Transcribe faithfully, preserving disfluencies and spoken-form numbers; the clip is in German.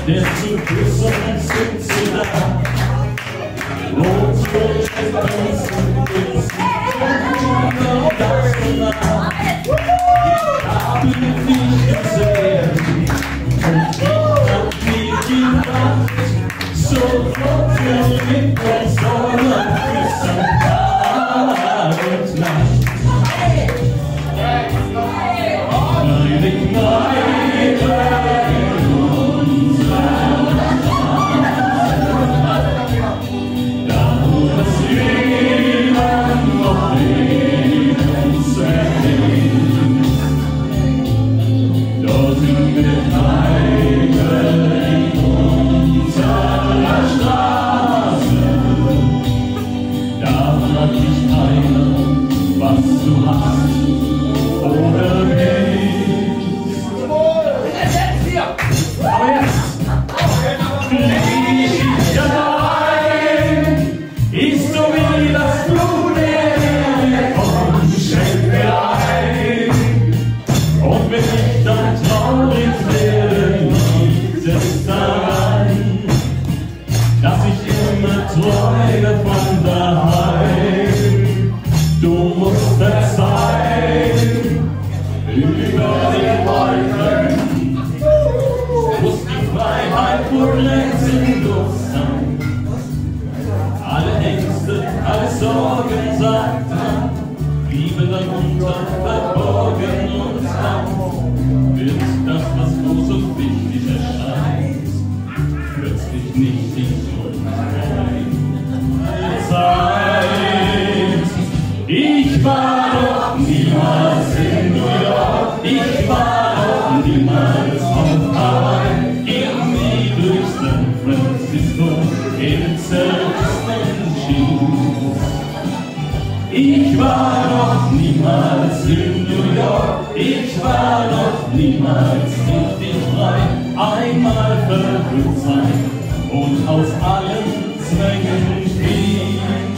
der zu küssen sind sie da. Rot wird es uns und uns und das so nah. Ich habe dich gesehen und ich hab nie gedacht, so rot verliebt und Sonne küssen Tag und Nacht. Heilig meine Träume von daheim, du musst es sein, über den Wolken, muss die Freiheit wohl grenzenlos sein. Alle Ängste, alle Sorgen, sagt man, blieben darunter verborgen und dann wird das, was groß und wichtig erscheint, plötzlich nicht in Ich war doch niemals in New York, ich war doch niemals auf Hawaii, ging nie durch San Francisco in zerrissenen Jeans. Ich war doch niemals in New York, ich war doch niemals richtig frei, einmal verrückt sein und aus allen Zwängen fliehen.